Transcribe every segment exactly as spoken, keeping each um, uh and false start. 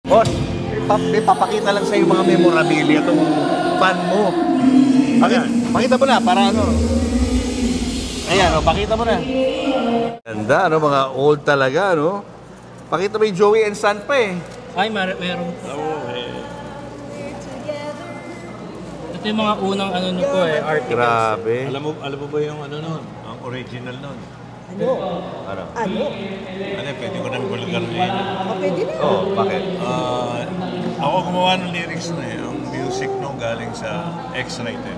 Boss, ipap ipapakita lang sa yung mga memorabilia itong fan mo. Pakita, pakita mo na, para ano. Ayan, o, pakita mo na. Ganda, ano, mga old talaga, no? Pakita mo yung Joey and Son pa eh. Ay, mer meron. Oo, eh. Ito yung mga unang ano nito eh, articles. Grabe. Alam mo, alam mo ba yung ano nun? Ang original nun? Ano? Ano? Ano? Ano, pwede ko nang bulgarin. O, pwede na. Oh, bakit? Ah, ako gumawa ng lyrics na eh. Ang music nung galing sa X-Rated.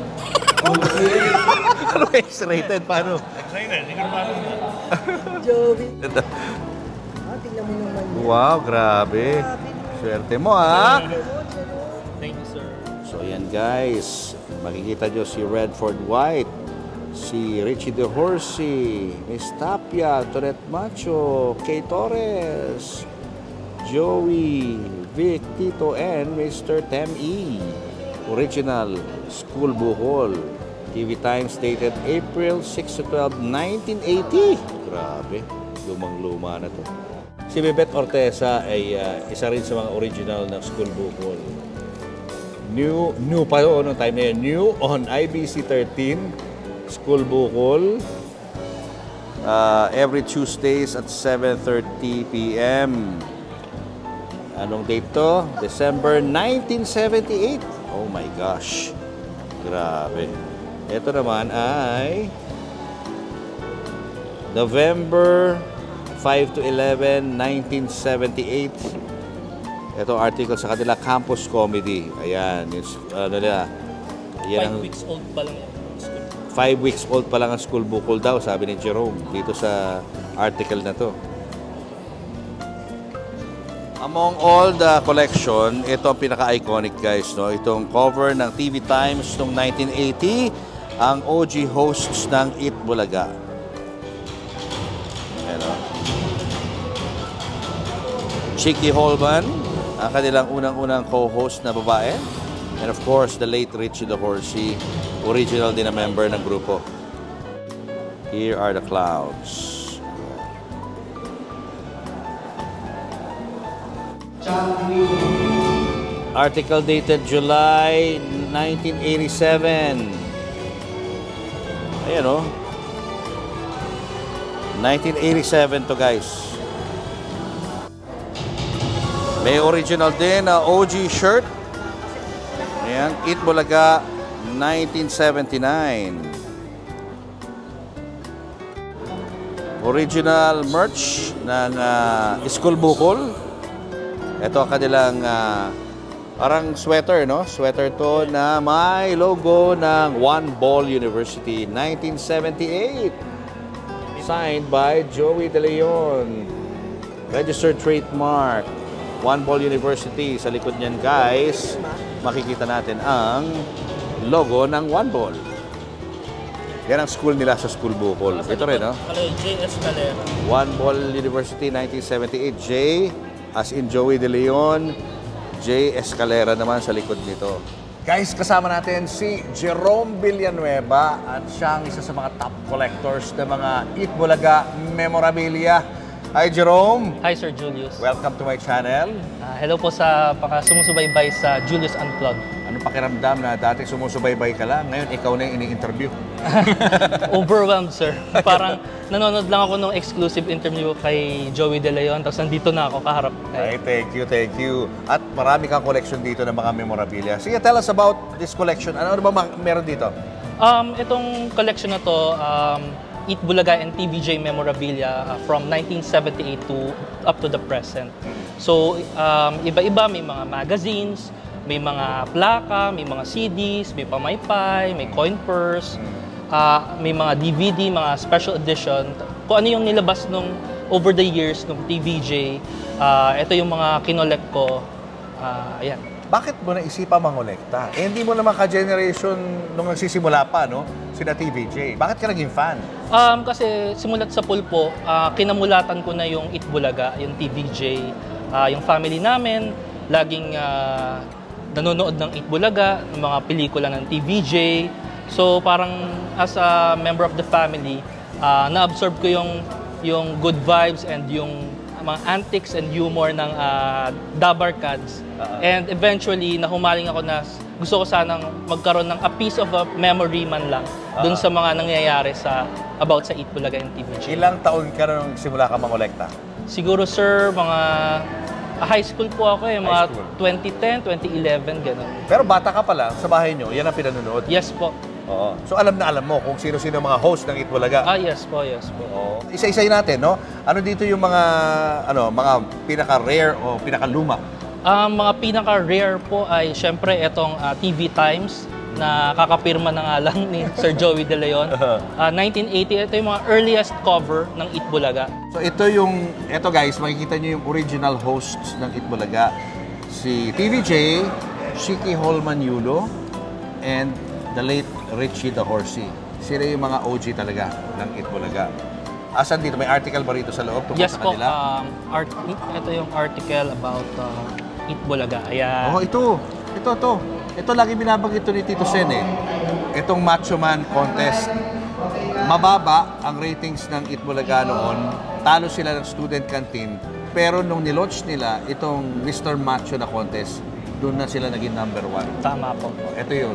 Ano X-rated? Paano? X-Rated, hindi ka naman na. Joey. Ah, tingnan mo naman yan. Wow, grabe. Swerte mo, ha? Thank you, sir. So, yan guys. Makikita nyo si Redford White, si Richie De Horsey, Miss Tapia, Toret Macho, Kay Torres, Joey, Vic, Tito, and Mister Tem E. Original School Buhol. T V Times dated April six to twelve, nineteen eighty. Grabe, lumang-luma na to. Si Bebet Ortesa ay uh, isa rin sa mga original ng School Buhol. New, new pa yun, noong time na yun. New on I B C thirteen, School Buhol. Uh, every Tuesdays at seven thirty p m Anong date to? December nineteen seventy-eight. Oh my gosh. Grabe. Ito naman ay November five to eleven, nineteen seventy-eight. Ito article sa kanila, Campus Comedy. Ayan. Yung, ano nila. Five ang, weeks old pa lang yan. Five weeks old pa lang ang School Bukol daw, sabi ni Jerome dito sa article na to. Among all the collection, ito ang pinaka-iconic guys, no? Itong cover ng T V Times noong nineteen eighty, ang O G hosts ng Eat Bulaga. Ayan, no? Chicky Holman, ang kanilang unang-unang co-host na babae. And of course, the late Richie De Horsey, original din na member ng grupo. Here are the clouds. Article dated July nineteen eighty-seven. Ayan o. nineteen eighty-seven to guys. May original din na O G shirt. Ayan, Eat Bulaga nineteen seventy-nine. Original merch ng uh, School Bukol. Ito ang kanilang uh, parang sweater, no? Sweater to na may logo ng One Ball University nineteen seventy-eight. Signed by Joey De Leon. Registered trademark. One Ball University. Sa likod niyan, guys, makikita natin ang logo ng One Ball. Yan ang school nila sa School Bukol. Ito rin, no? J Escalera. One Ball University nineteen seventy-eight. J, as in Joey De Leon. J Escalera naman sa likod nito. Guys, kasama natin si Jerome Villanueva at siya ang isa sa mga top collectors ng mga Eat Bulaga memorabilia. Hi, Jerome. Hi, Sir Julius. Welcome to my channel. Uh, hello po sa paka sumusubaybay sa Julius Unplugged. Ano pakiramdam na dati sumusubaybay ka lang, ngayon ikaw na yung ini-interview? Overwhelmed, sir. Parang nanonood lang ako ng exclusive interview kay Joey De Leon, tapos nandito na ako kaharap. Ay, thank you, thank you. At marami kang collection dito ng mga memorabilia. Sige, tell us about this collection. Ano, ano ba meron dito? Um, itong collection na to, um, Eat Bulaga and T V J memorabilia uh, from nineteen seventy-eight to up to the present. So, um, iba-iba, may mga magazines, may mga plaka, may mga C Ds, may pamaypay, may coin purse, uh, may mga D V D, mga special edition. Kung ano yung nilabas nung over the years nung T V J, uh, ito yung mga kinolect ko. Uh, ayan. Bakit mo naisipan mangolekta? Eh, hindi mo naman ka-generation nung nagsisimula pa, no? Sina T V J. Bakit ka naging fan? Um, kasi simulat sa pulpo, uh, kinamulatan ko na yung Eat Bulaga, yung T V J. Uh, yung family namin, laging uh, nanonood ng Eat Bulaga, ng mga pelikula ng T V J. So parang as a member of the family, uh, na-absorb ko yung, yung good vibes and yung mga antics and humor ng uh, Dabarkads. Uh-huh. And eventually, nahumaling ako na gusto ko sanang magkaroon ng a piece of a memory man lang dun sa mga nangyayari sa about sa Eat Bulaga and T V J. Ilang taon ka nung simula ka mangolekta? Siguro sir, mga ah, high school po ako eh, mga school. twenty ten, twenty eleven, gano'n. Pero bata ka pa lang, sa bahay nyo, yan ang pinanonood. Yes po. Oo. So alam na alam mo kung sino-sino ang mga host ng Eat Bulaga. Ah, yes po, yes po. Oo. Isa-isay natin, no? Ano dito yung mga ano, mga pinaka-rare o pinaka-luma? Ang mga pinaka-rare po ay syempre itong ah, T V Times na kakapirma na nga lang ni Sir Joey De Leon. Ah, nineteen eighty, ito yung mga earliest cover ng Eat Bulaga. So ito yung, ito guys, makikita nyo yung original hosts ng Eat Bulaga. Si T V J, Shiki Holman Yulo, and the late Richie the Horsey. Sila yung mga O G talaga ng Eat Bulaga. Asan dito? May article ba rito sa loob tungkol Yes sa po, kanila? um, art, ito yung article about uh, Eat Bulaga. Ayan. Oo, ito. Ito, ito. Ito lagi binabanggit ito ni Tito Sen eh. Itong Macho Man contest. Mababa ang ratings ng Eat Bulaga noon. Talo sila ng student canteen. Pero nung nilaunch nila itong Mister Macho na contest, doon na sila naging number one. Tama po. Ito yun.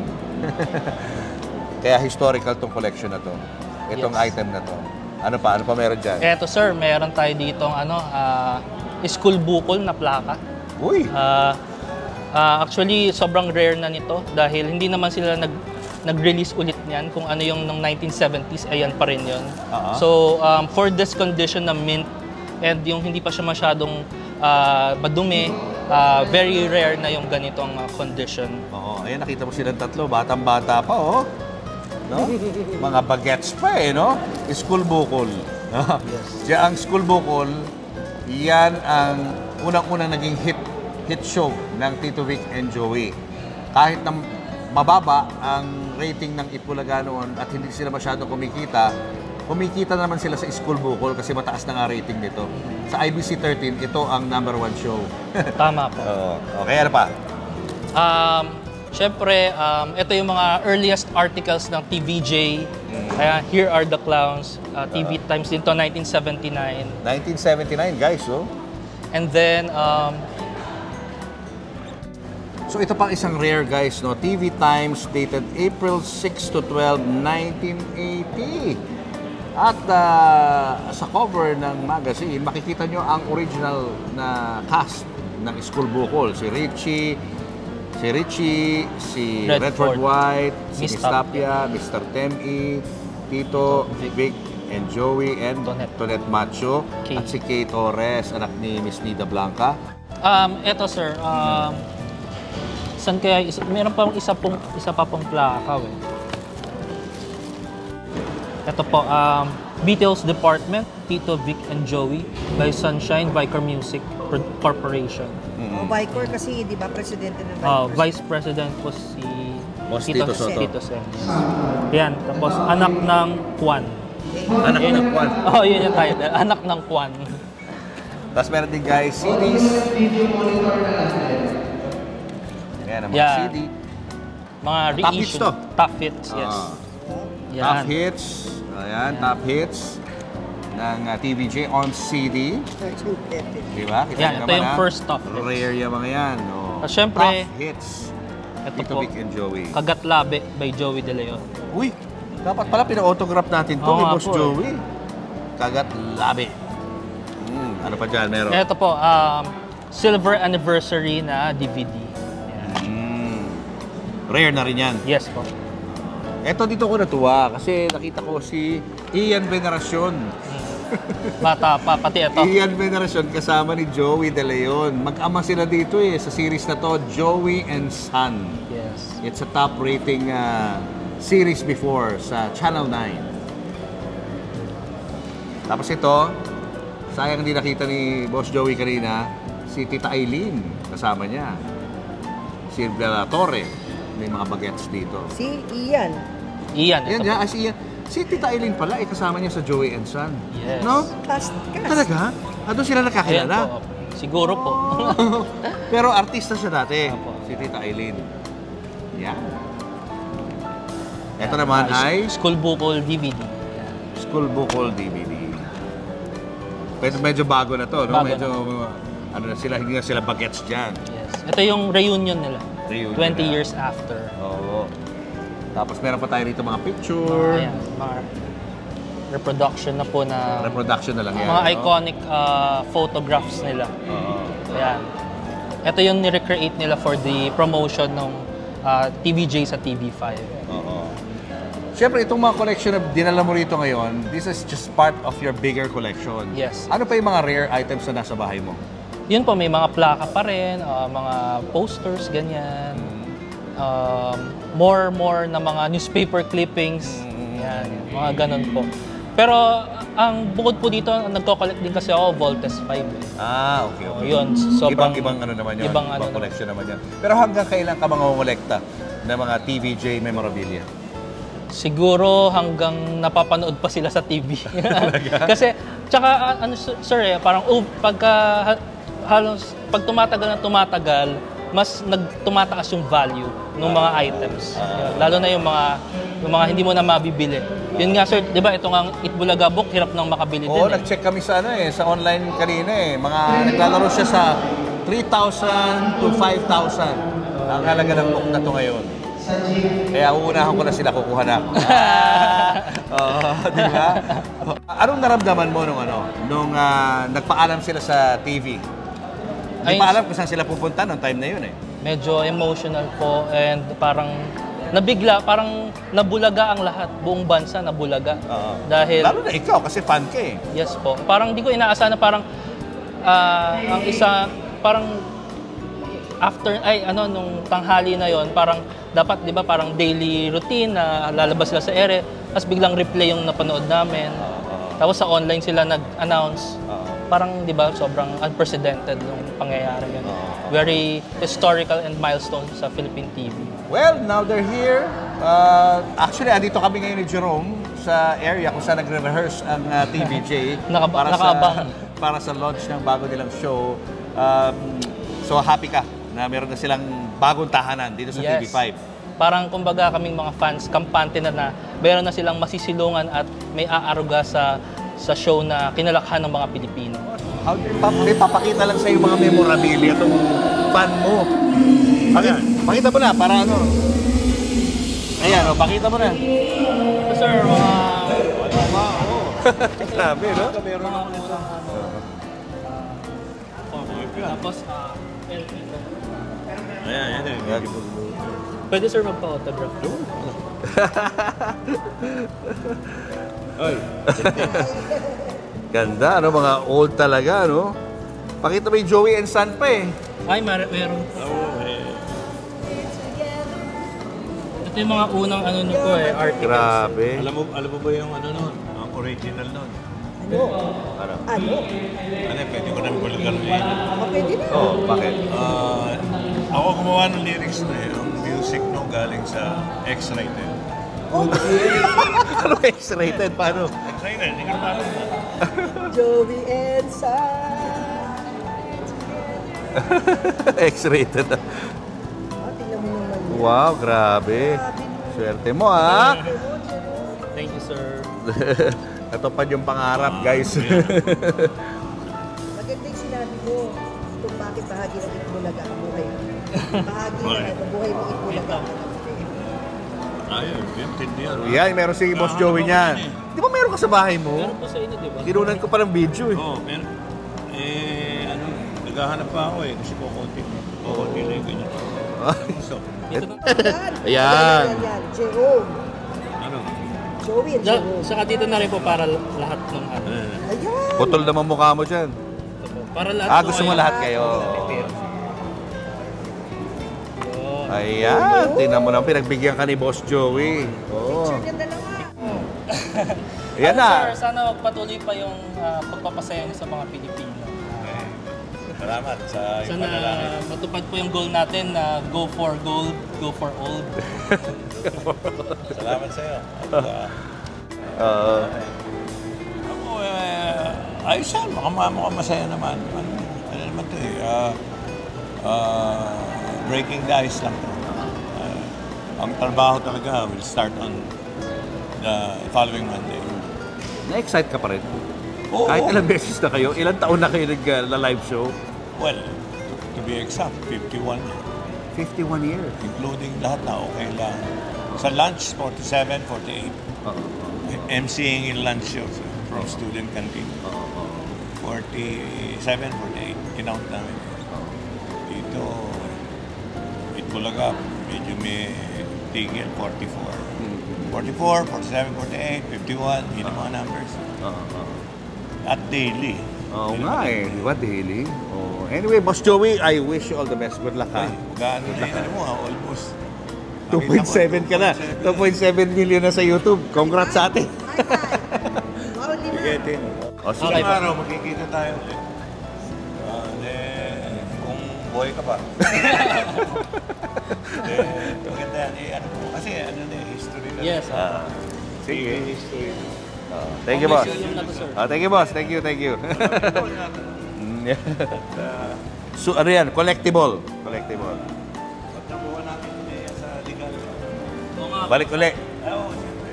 Kaya historical tong collection na to. Itong Yes. item na to. Ano pa? Ano pa meron dyan? Eto sir, meron tayo ditong ano, ah, school bukol na plaka. Uy! Ah, ah, actually, sobrang rare na nito dahil hindi naman sila nag nag-release ulit niyan. Kung ano yung nung nineteen seventies, ayan pa rin yun. Uh-huh. So, um, for this condition na mint and yung hindi pa siya masyadong ah, madumi, ah, very rare na yung ganitong ah, condition. Oo, ayan nakita mo silang tatlo, batang-bata pa, oh. No? Mga bagets pa eh, no? School bukol. Yes. Diyan ang school bukol, yan ang unang-unang naging hit hit show ng Tito Vic and Joey. Kahit na mababa ang rating ng Eat Bulaga noon at hindi sila masyadong kumikita, kumikita naman sila sa school bukol kasi mataas na nga rating nito. Sa I B C thirteen, ito ang number one show. Tama po. Oo. Okay, ano pa? Um, Siyempre, um, ito yung mga earliest articles ng T V J. Ayan, Here Are the Clowns. Uh, T V Times din to, nineteen seventy-nine. nineteen seventy-nine, guys, oh. And then, um, So ito pang isang rare guys, no? T V Times dated April six to twelve, nineteen eighty. At uh, sa cover ng magazine, makikita nyo ang original na cast ng School Bukol. Si Richie, si Richie, si Redford, Redford White, si Miss Miss Tapia, Mister Temi, Tito, Vic. Vic, and Joey, and Tonet. Tonet Macho, Kay. at si Kay Torres, anak ni Miss Nida Blanca. um, ito sir, um, saan kaya, isa, meron pa isa, pong, isa pa pong plaka, eh. Ito po, um, Beatles Department, Tito, Vic, and Joey by Sunshine Vicar Music Corporation. O Vicor kasi, di ba, presidente ng Uh, Vicor? Vice President po si Boss Tito Soto. Tito Sen. Yan, tapos anak ng Kwan. Anak Yun- ng Kwan. Oh, yun yung title. Anak ng Kwan. Tapos meron din guys, C Ds. Ayan ang mga Yeah. C D. Mga Top hits reissue. to. Top hits, yes. Ah, Yan. top hits. Ayan, top hits ng uh, T V J on C D. nineteen fifty. Di ba? Kita Yan, nyo ito naman, yung ah. first top hits. Rare yung mga yan. Oh. Ah, syempre, top hits. ito Tito po. Vic and Joey. Kagat Labe by Joey De Leon. Uy, dapat pala pina-autograph natin to Oo kay nga Boss po, eh. Joey. Kagat labi. Hmm, ano pa dyan meron? Ito po, um, silver anniversary na D V D. Yan. Hmm. Rare na rin yan. Yes po. Eto dito ko natuwa kasi nakita ko si Ian Veneracion. Bata pa, pati ito. Ian Veneracion kasama ni Joey De Leon. Mag-ama sila dito eh sa series na to, Joey and Son. Yes. It's a top rating uh, series before sa Channel nine. Tapos ito, sayang hindi nakita ni Boss Joey kanina, si Tita Aileen kasama niya. Si Bella Torre, may mga bagets dito. Si Ian. Iyan, Yan ito niya, po. ah, si, si Tita Aileen pala, eh, kasama niya sa Joey and Son. Yes. No? Cast. Cast. Talaga? Ah, doon sila Ayan nakakilala? po. Siguro po. Pero artista siya dati, Opo. si Tita Aileen. Yan. Ito naman Ah, ay School Bukol D V D. Yan. School Bukol D V D. Medyo, medyo bago na to, no? Bago medyo, ano na sila, hindi na sila bagets dyan. Yes. Ito yung reunion nila. Reunion twenty na. years after. Oo. Tapos meron pa tayo rito mga picture. Ayan, mga reproduction na po na Reproduction na lang yan. mga no? iconic uh, photographs nila. Oo. Ayan. Ito yung ni-recreate nila for the promotion ng uh, T V J sa T V five. Oo. Siyempre, itong mga collection na dinala mo rito ngayon, this is just part of your bigger collection. Yes. Ano pa yung mga rare items na nasa bahay mo? Yun po, may mga plaka pa rin, uh, mga posters, ganyan. Um, more, more na mga newspaper clippings. Yan, mga ganun po. Pero ang bukod po dito, nagko-collect din kasi ako Voltes five. Eh. Ah, okay, okay. Oh, yun, sobrang- Ibang-ibang ano naman yun, ibang ibang ano collection naman yan. Pero hanggang kailan ka mga ngolekta ng mga T V J memorabilia? Siguro hanggang napapanood pa sila sa T V. Kasi, tsaka ah, ano sir eh, parang oh, pagka ha- halos, pag tumatagal na tumatagal, mas nagtumataas yung value ng mga items. Lalo na yung mga yung mga hindi mo na mabibili. Yun nga sir, 'di ba ito nga Itbulaga book, hirap nang makabili Oo, din. Eh. nag-check kami sa ano eh, sa online kanina eh. Mga naglalaro siya sa three thousand to five thousand. Ang halaga ng book na to ngayon. Kaya uunahan ko na sila kukuha na. Oo, di ba? Anong naramdaman mo nung ano, nung ah, nagpaalam sila sa T V? Hindi Ay, pa alam kung saan sila pupunta nung time na yun eh. Medyo emotional po and parang nabigla, parang nabulaga ang lahat, buong bansa nabulaga. Oo. Dahil Lalo na ikaw kasi fan ka eh. yes po. Parang di ko inaasahan na parang ah, ang isa parang after ay ano nung tanghali na yon parang dapat 'di ba parang daily routine na lalabas sila sa ere tapos biglang replay yung napanood namin. Tapos sa online sila nag-announce. Parang 'di ba sobrang unprecedented yung pangyayari yun. Very historical and milestone sa Philippine T V. Well, now they're here. Uh, actually, andito kami ngayon ni Jerome sa area kung saan nagre-rehearse ang uh, T V J Naka- para nakaabang. sa para sa launch ng bago nilang show. Um, so happy ka na meron na silang bagong tahanan dito sa T V five. Parang kumbaga kaming mga fans, kampante na na, meron na silang masisilungan at may aaruga sa sa show na kinalakhan ng mga Pilipino. How, pa, may papakita lang sa iyo mga memorabilia itong fan mo. Pakita, pakita mo na para ano. Ayan, o, pakita mo na. Sir, mga... Grabe, no? Meron ako nito. Tapos, ah, L P. Ayan, yan eh. Pwede sir magpa-autograph. Oy, Ganda, no? Mga old talaga, no? Pakita mo yung Joey and Son pa eh. Ay, mer meron. oo eh. Ito yung mga unang ano nyo po eh, articles. Grabe. Alam mo, alam mo ba yung ano nun? Ang original nun? Ano? Ano? Ano? Ano eh, pwede ko na bulagan eh. Ako pwede na. Oh, bakit? Ah, ako gumawa ng lyrics na eh. Ang music nung galing sa X-Rated. Ano X-rated? Paano? X-Rated, hindi ka naman na. Joey and Sam. X-rated. Ah, tingnan mo naman yan. Wow, grabe. Swerte mo, ha? Thank you sir. Natupad yung pangarap, guys. Maganda yung sinabi mo kung bakit bahagi ng Itbulaga ang buhay mo. Bahagi na ng buhay mo Itbulaga. Ayun, yun, tindi yan. Yan, meron si Boss Joey niyan. Di ba meron ka sa bahay mo? Meron po sa inyo, di ba? Kinunan ko pa ng video eh. Oo, pero, eh, ano, naghahanap pa ako eh. Kasi kukunti. Kukunti lang yung ganyan. So, Dito na. Ayan. Yan, yan. Jerome. ano? Joey and Da, Jerome. saka dito na rin po para lahat ng ano. Eh, Ayan. Putol naman mukha mo dyan. Ito po. Para lahat Ah, po gusto mo kayo. lahat kayo. Yun. Ayan, tingnan mo na, pinagbigyan ka ni Boss Joey. Oo. Picture yung dalawa. Ayan Ano, na. Sir, sana magpatuloy pa yung ah, pagpapasaya niyo sa mga Pilipino. eh, salamat sa iyong Sana panalangin. matupad po yung goal natin na go for gold, go for old. Salamat sa iyo. At, ah, Oo. ako, eh, ayos yan. Mukhang mukhang masaya naman. Ano, ano naman to eh. ah, ah, breaking the ice lang to. Ah, ang trabaho talaga will start on the following Monday. Na-excite ka pa rin? Oo. Kahit ilang beses na kayo, ilang taon na kayo nag-live show? Well, to be exact, fifty-one. fifty-one years. Including lahat na okay lang. Sa lunch, forty-seven, forty-eight. Oo. MCing in lunch shows eh, from student canteen. Oo. forty-seven, forty-eight. Kinount namin. Dito, Itbulaga, medyo may tigil, forty-four. forty-four, forty-seven, forty-eight, fifty-one, yun ang mga numbers. Oo. At daily. Oo Yun nga ang eh. daily. Di ba, daily? Oh. Anyway, Boss Joey, I wish you all the best. Good luck ha. Ay, gaano na yun, ano mo ha, almost. two point seven ka na. two point seven million na sa YouTube. Congrats sa atin. High five. Wow, lima. Sige, Tin. O, sige. Okay Isang po. araw, magkikita tayo ulit. Ah, then, kung buhay ka pa. then, maganda yan. Eh, ano po, kasi ano na yung history na. Yes. Ah, sige. History. Oh, thank you, boss. Congratulations na to, sir. Ah, thank you, boss. Thank you, thank you. Mm, yeah. So, ano yan? Collectible. Collectible. Pagtabuhan natin eh, sa legal. Oo nga. Balik ulit. Ah, Oo, siyempre.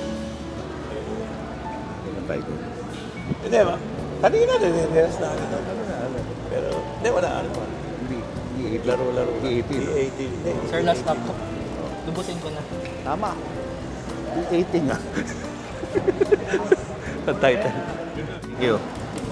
Hindi ba? Kanina nire-rehearse natin. Ano na, ano. Pero, hindi, wala. Ano pa? Hindi. Laro-laro. D eighteen. D eighteen. Hindi. Sir, last stop ko. Lubusin ko na. Tama. D eighteen nga. Ang title. Thank you.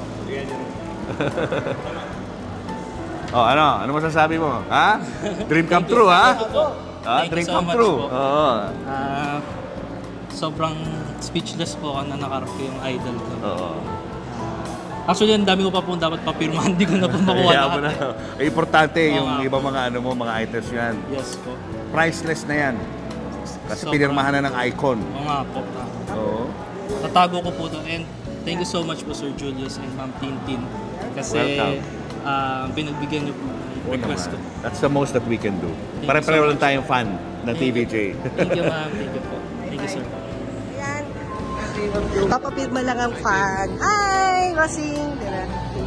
Oh, ano? Ano masasabi mo? Ha? Dream come true, ha? Ha? Thank you Dream so come much true. po. Oo. Ah, sobrang speechless po ako na nakarap ko yung idol ko. Oo. Actually, ang dami ko pa po dapat papirmahan. Hindi ko na po makuha Kaya lahat. mo na. Eh, importante Oo yung nga. ibang mga ano mo, mga items yan. Yes po. Priceless na yan. Kasi Sobrang- pinirmahan na ng icon. Oo nga po. Oo. Tatago ko po to. And thank you so much po Sir Julius and Ma'am Tintin. Kasi Welcome. ah, pinagbigyan niyo po yung request ko. That's the most that we can do. you Pare-pareho so lang much. tayong fan ng T V J. Thank you ma'am. Thank you po. Thank you sir. Ayan. Papapirma lang ang fan. Hi, Rosing. Tira.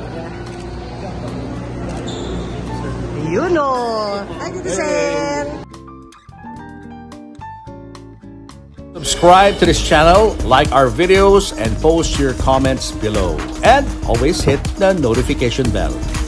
Yun o. Hi, dito, sir. Subscribe to this channel, like our videos, and post your comments below. And always hit the notification bell.